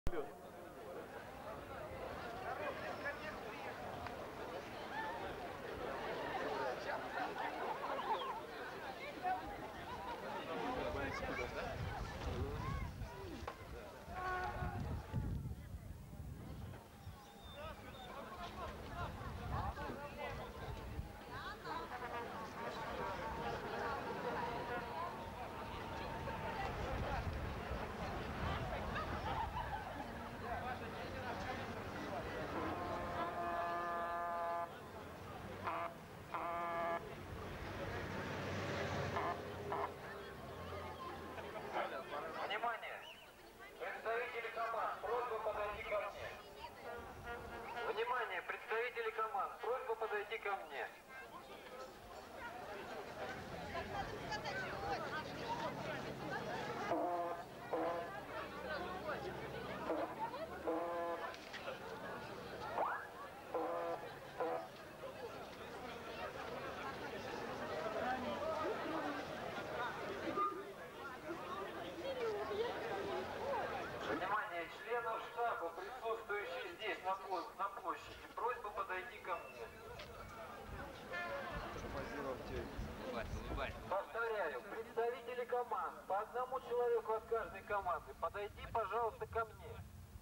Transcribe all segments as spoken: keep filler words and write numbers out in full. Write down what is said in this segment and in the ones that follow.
Внимание, представители команд, просьба подойти ко мне. Внимание, членов штаба, присутствующие здесь, на, на площади, просьба подойти ко мне. Повторяю, представители команд, по одному человеку от каждой команды, подойди, пожалуйста, ко мне.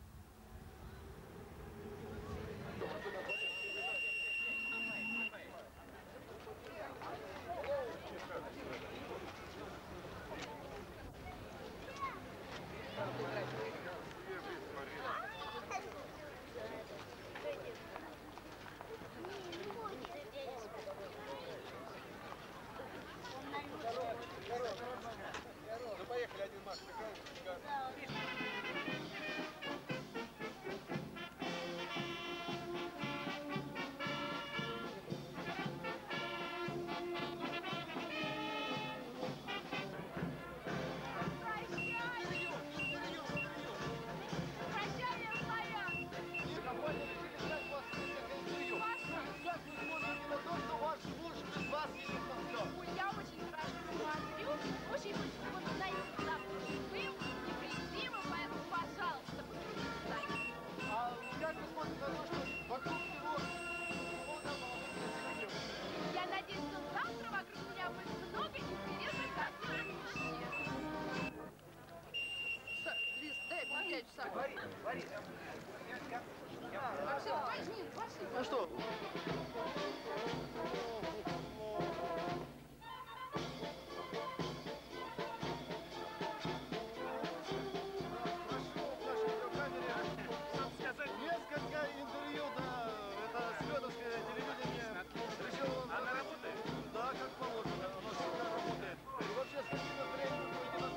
Ну поехали, один Маш, Я очень хорошо смотрю, очень хочется его найти живым, неприятным, поэтому, пожалуйста, посмотрите. А как вы смотрите на то, что вокруг него много молодых? Я надеюсь, что завтра вокруг меня будет много интересных открытий. Лиз, дай пять часов. Борис, Борис. Максим, возьми, возьми. Ну что? Несколько интервью, да, это Световское телевидение. Решил он... Она работает? Да, как положено, оно всегда работает. И вообще, с каким настроением вы будете на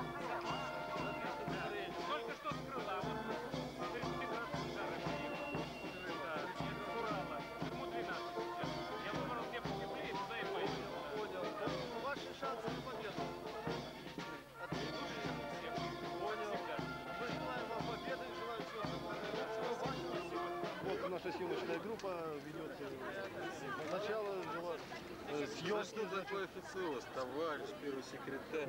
слет? Только что скрыла, а вот тридцать градусов жара это Урала. Ему двенадцать сейчас. Я выбрал где потеплее, туда и поехал. Понял. Ну, ваши шансы на победу. Отлично. Понял. Мы желаем вам победы и желаем всего самого. Вот наша съемочная группа ведет начало съемки. Что такое официоз, товарищ первый секретарь?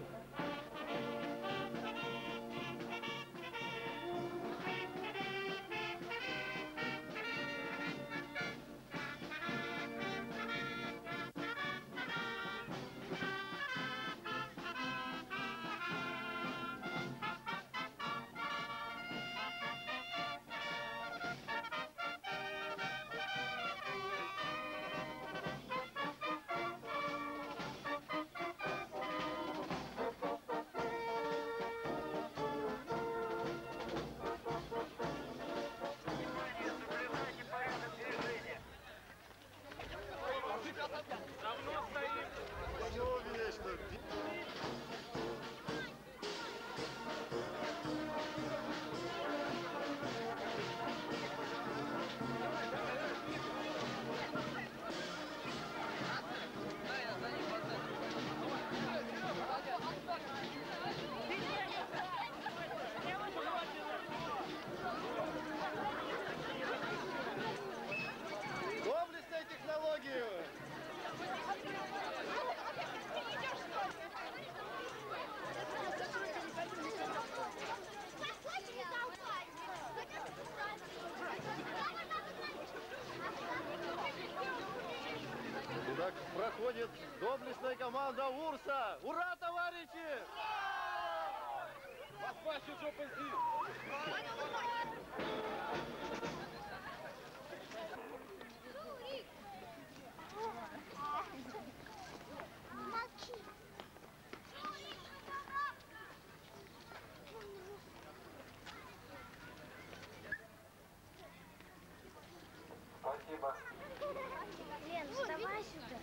выходит доблестная команда Урса. Ура, товарищи! Спасибо. Лен, вставай сюда.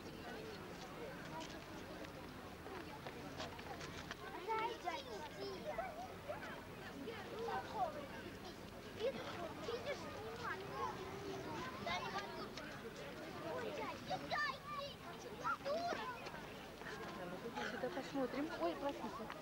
Видишь, да не могу. Ой, дядя, дай, дура. Сюда посмотрим. Ой, проснись.